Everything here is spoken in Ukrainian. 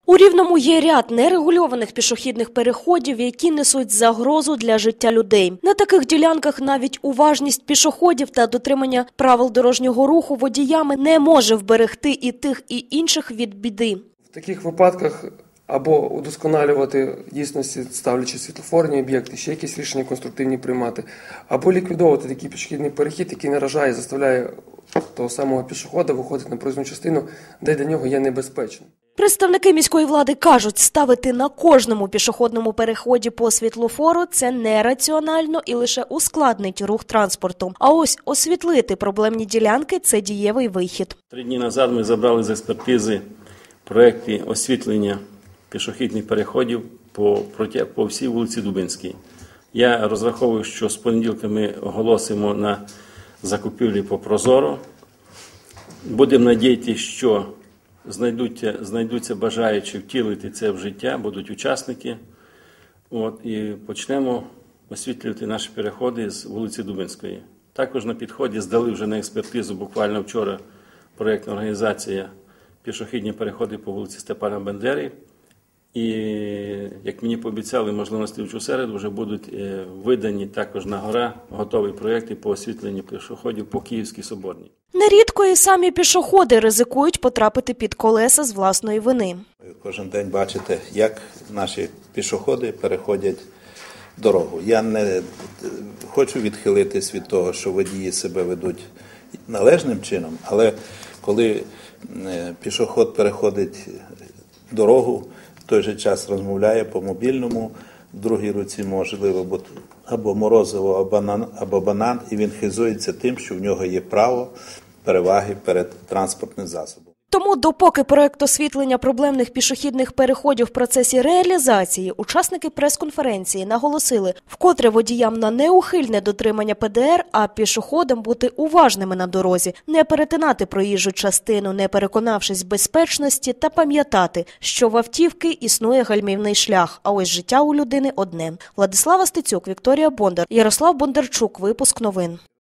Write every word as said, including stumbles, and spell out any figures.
У Рівному є ряд нерегульованих пішохідних переходів, які несуть загрозу для життя людей. На таких ділянках навіть уважність пішоходів та дотримання правил дорожнього руху водіями не може вберегти і тих, і інших від біди. В таких випадках або удосконалювати дійсності, ставлячи світлофорні об'єкти, ще якісь рішення конструктивні приймати, або ліквідовувати такий пішохідний перехід, який наражає, заставляє того самого пішохода виходити на проїзну частину, де для нього є небезпечно. Представники міської влади кажуть, ставити на кожному пішохідному переході по світлофору – це нераціонально і лише ускладнить рух транспорту. А ось освітлити проблемні ділянки – це дієвий вихід. Три дні назад ми забрали з експертизи проєкти освітлення пішохідних переходів по, по всій вулиці Дубинській. Я розраховую, що з понеділка ми оголосимо на закупівлі по Прозоро. Будемо надіятися, що знайдуться, знайдуться бажаючі втілити це в життя, будуть учасники. От, і почнемо освітлювати наші переходи з вулиці Дубинської. Також на підході здали вже на експертизу буквально вчора проєктна організація пішохідні переходи по вулиці Степана Бандери. І, як мені пообіцяли, можливо, на слідчу середу вже будуть видані також на гора готові проєкти по освітленню пішоходів по Київській Соборній. Нерідко і самі пішоходи ризикують потрапити під колеса з власної вини. Кожен день бачите, як наші пішоходи переходять дорогу. Я не хочу відхилитись від того, що водії себе ведуть належним чином, але коли пішоход переходить дорогу, в той же час розмовляє по мобільному, в другій руці можливо або морозиво, або банан, або банан, і він хизується тим, що в нього є право переваги перед транспортним засобом. Тому, допоки проєкт освітлення проблемних пішохідних переходів в процесі реалізації, учасники прес-конференції наголосили, вкотре водіям на неухильне дотримання Пе Де Ер, а пішоходам бути уважними на дорозі, не перетинати проїжджу частину, не переконавшись в безпечності, та пам'ятати, що в автівки існує гальмівний шлях, а ось життя у людини одне. Владислава Стецюк, Вікторія Бондар, Ярослав Бондарчук. Випуск новин.